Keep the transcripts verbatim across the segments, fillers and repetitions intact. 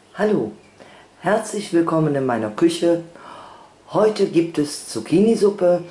Hallo, herzlich willkommen in meiner Küche. Heute gibt es Zucchini-Suppe.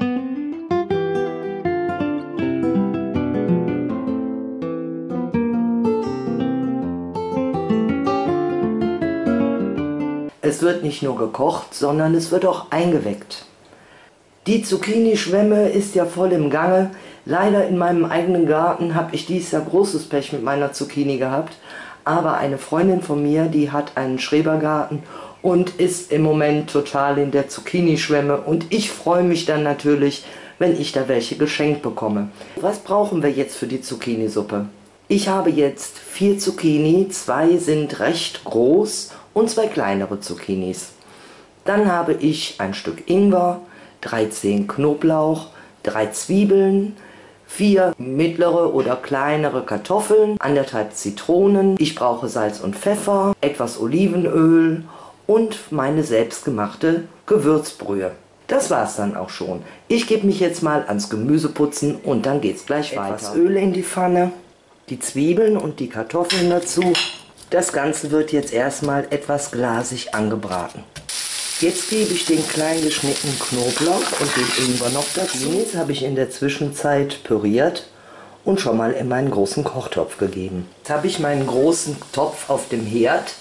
Es wird nicht nur gekocht, sondern es wird auch eingeweckt. Die Zucchini-Schwemme ist ja voll im Gange. Leider in meinem eigenen Garten habe ich dieses Jahr großes Pech mit meiner Zucchini gehabt. Aber eine Freundin von mir, die hat einen Schrebergarten und ist im Moment total in der Zucchini-Schwemme. Und ich freue mich dann natürlich, wenn ich da welche geschenkt bekomme. Was brauchen wir jetzt für die Zucchini-Suppe? Ich habe jetzt vier Zucchini, zwei sind recht groß und zwei kleinere Zucchinis. Dann habe ich ein Stück Ingwer, dreizehn Knoblauch, drei Zwiebeln, vier mittlere oder kleinere Kartoffeln, anderthalb Zitronen. Ich brauche Salz und Pfeffer, etwas Olivenöl und meine selbstgemachte Gewürzbrühe. Das war's dann auch schon. Ich gebe mich jetzt mal ans Gemüseputzen und dann geht's gleich weiter. Etwas Öl in die Pfanne, die Zwiebeln und die Kartoffeln dazu. Das Ganze wird jetzt erstmal etwas glasig angebraten. Jetzt gebe ich den klein geschnittenen Knoblauch und den Ingwer noch dazu. Jetzt habe ich in der Zwischenzeit püriert und schon mal in meinen großen Kochtopf gegeben. Jetzt habe ich meinen großen Topf auf dem Herd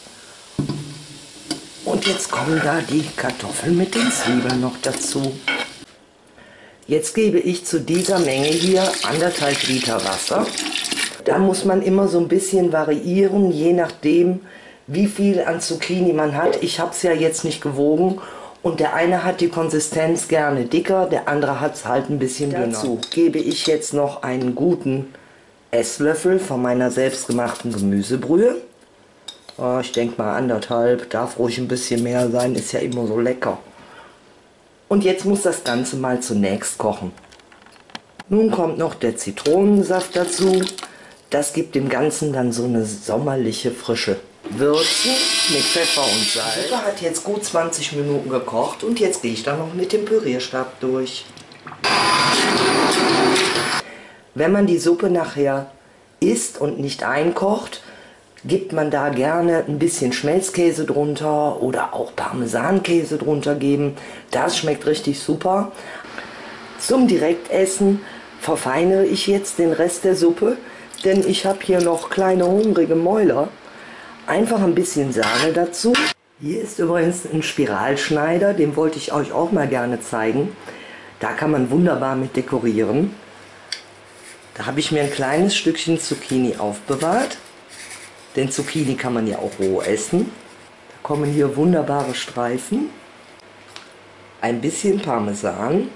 und jetzt kommen da die Kartoffeln mit den Zwiebeln noch dazu. Jetzt gebe ich zu dieser Menge hier anderthalb Liter Wasser. Da muss man immer so ein bisschen variieren, je nachdem, wie viel an Zucchini man hat. Ich habe es ja jetzt nicht gewogen und der eine hat die Konsistenz gerne dicker, der andere hat es halt ein bisschen dünner. Dazu gebe ich jetzt noch einen guten Esslöffel von meiner selbstgemachten Gemüsebrühe. Oh, ich denke mal anderthalb, darf ruhig ein bisschen mehr sein, ist ja immer so lecker. Und jetzt muss das Ganze mal zunächst kochen. Nun kommt noch der Zitronensaft dazu. Das gibt dem Ganzen dann so eine sommerliche Frische. Würzen mit Pfeffer und Salz. Die Suppe hat jetzt gut zwanzig Minuten gekocht und jetzt gehe ich da noch mit dem Pürierstab durch. Wenn man die Suppe nachher isst und nicht einkocht, gibt man da gerne ein bisschen Schmelzkäse drunter oder auch Parmesankäse drunter geben. Das schmeckt richtig super. Zum Direktessen verfeinere ich jetzt den Rest der Suppe, denn ich habe hier noch kleine hungrige Mäuler. Einfach ein bisschen Sahne dazu. Hier ist übrigens ein Spiralschneider, den wollte ich euch auch mal gerne zeigen. Da kann man wunderbar mit dekorieren. Da habe ich mir ein kleines Stückchen Zucchini aufbewahrt. Denn Zucchini kann man ja auch roh essen. Da kommen hier wunderbare Streifen. Ein bisschen Parmesan.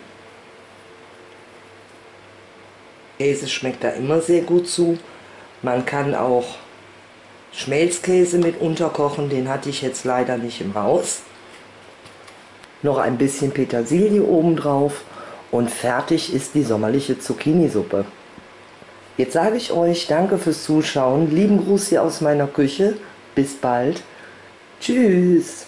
Käse schmeckt da immer sehr gut zu. Man kann auch Schmelzkäse mit unterkochen, den hatte ich jetzt leider nicht im Haus. Noch ein bisschen Petersilie obendrauf und fertig ist die sommerliche Zucchini-Suppe. Jetzt sage ich euch danke fürs Zuschauen, lieben Gruß hier aus meiner Küche, bis bald, tschüss!